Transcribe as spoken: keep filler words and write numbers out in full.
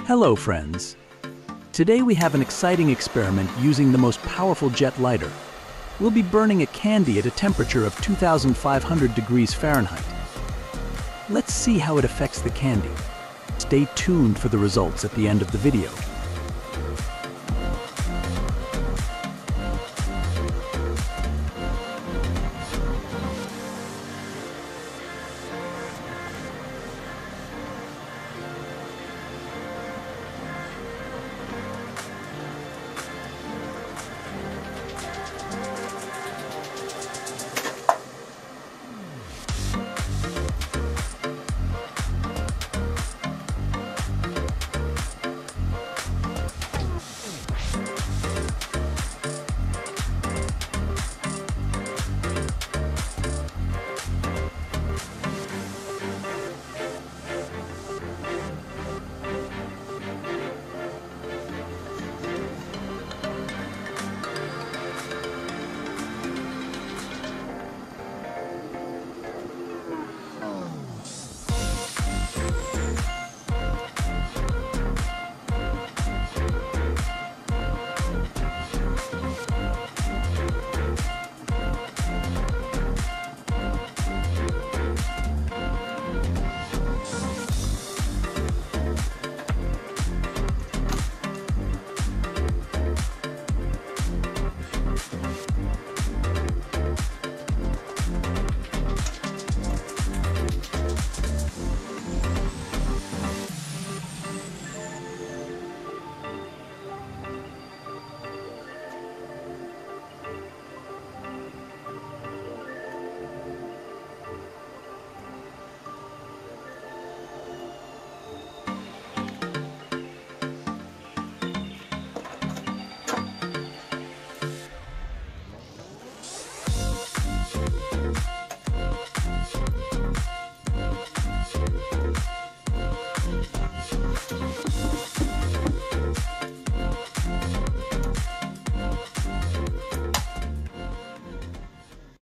Hello friends! Today we have an exciting experiment using the most powerful jet lighter. We'll be burning a candy at a temperature of two thousand five hundred degrees Fahrenheit. Let's see how it affects the candy. Stay tuned for the results at the end of the video.